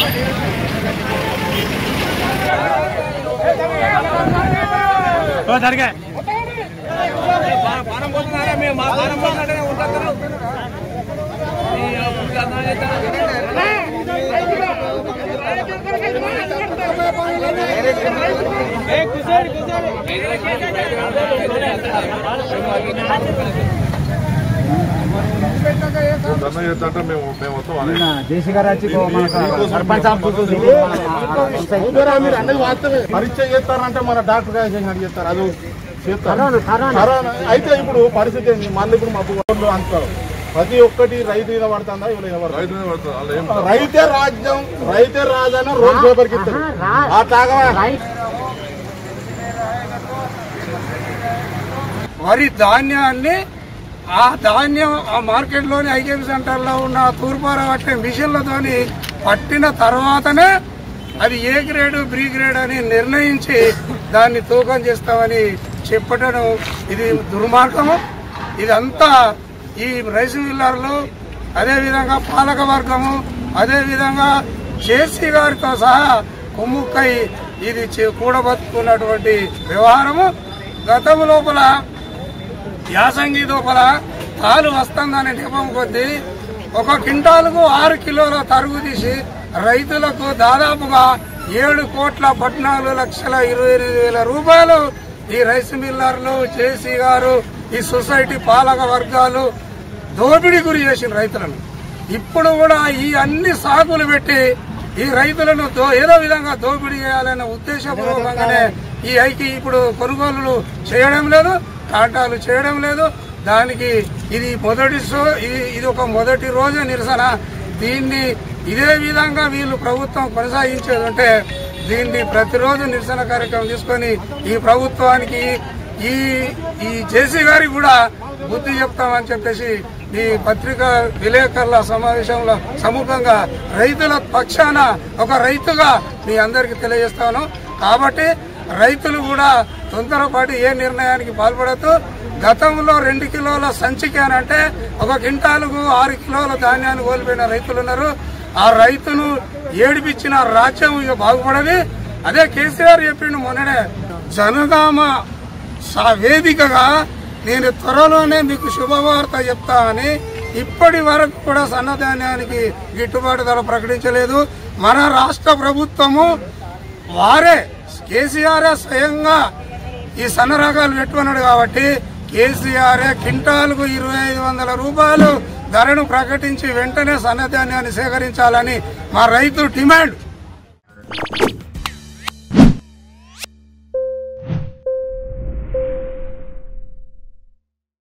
జేసీ గారు వచ్చి పరీక్ష చేస్తారంటే మన డాక్టర్ గారు చేస్తారు అది చేస్తారు. అయితే ఇప్పుడు పరిస్థితి మళ్ళీ ఇప్పుడు మబ్బు అంటారు ప్రతి ఒక్కటి రైతు మీద పడుతుందా ఇవ్వలేదు. రైతే రాజ్యం రైతే రాజని రోజు పేపర్కి ఇస్తారు. వరి ధాన్యాన్ని ఆ ధాన్యం ఆ మార్కెట్లోని ఐకేపీ సెంటర్లో ఉన్న తూర్పార పట్టే మిషన్లతోని పట్టిన తర్వాతనే అది ఏ గ్రేడు బి గ్రేడ్ అని నిర్ణయించి దాన్ని తూకం చేస్తామని చెప్పటం ఇది దుర్మార్గము. ఇదంతా ఈ రైస్ మిల్లర్లు అదేవిధంగా పాలక వర్గము అదేవిధంగా జేసీ గారితో సహా కుమ్ముక్కై ఇది కూడబతుకున్నటువంటి వ్యవహారము. గతం లోపల యాసంగి లోపల తాలు వస్తుందనే నెపం కొద్దీ 1 క్వింటాలకు 6 కిలోల తరుగు తీసి రైతులకు దాదాపుగా 7,14,28,000 రూపాయలు ఈ రైస్ మిల్లర్లు జేసీ గారు ఈ సొసైటీ పాలక వర్గాలు దోపిడీ గురి చేసిన రైతులను. ఇప్పుడు కూడా ఈ అన్ని సాకులు పెట్టి ఈ రైతులను ఏదో విధంగా దోపిడీ చేయాలనే ఉద్దేశపూర్వకంగానే ఈ ఐకి ఇప్పుడు కొనుగోలు చేయడం లేదు, కాంటాలు చేయడం లేదు. దానికి ఇది ఒక మొదటి రోజు నిరసన. దీన్ని ఇదే విధంగా వీళ్ళు ప్రభుత్వం కొనసాగించేదంటే దీన్ని ప్రతిరోజు నిరసన కార్యక్రమం తీసుకొని ఈ ప్రభుత్వానికి ఈ జేసీ గారికి కూడా బుద్ధి చెప్తామని చెప్పేసి ఈ పత్రికా విలేకరుల సమావేశంలో సముఖంగా రైతుల పక్షాన ఒక రైతుగా మీ అందరికీ తెలియజేస్తాను. కాబట్టి రైతులు కూడా తొందరపాటు ఏ నిర్ణయానికి పాల్పడద్దు. గతంలో 2 కిలోల సంచికి అని అంటే 1 క్వింటాలకు 6 కిలోల ధాన్యాన్ని కోల్పోయిన రైతులు ఉన్నారు. ఆ రైతును ఏడిపించిన రాజ్యం ఇక బాగుపడది. అదే కేసీఆర్ చెప్పిండు మొన్ననే జనగామ వేదికగా నేను త్వరలోనే మీకు శుభవార్త చెప్తా అని. ఇప్పటి వరకు కూడా సన్నధాన్యానికి గిట్టుబాటు ధర ప్రకటించలేదు. మన రాష్ట్ర ప్రభుత్వము వారే కేసీఆర్ స్వయంగా ఈ సన్న రకాలు పెట్టుకున్నాడు కాబట్టి కేసీఆర్ క్వింటాల్కు 2,500 రూపాయలు ధరను ప్రకటించి వెంటనే సన్నధాన్యాన్ని సేకరించాలని మా రైతు డిమాండ్.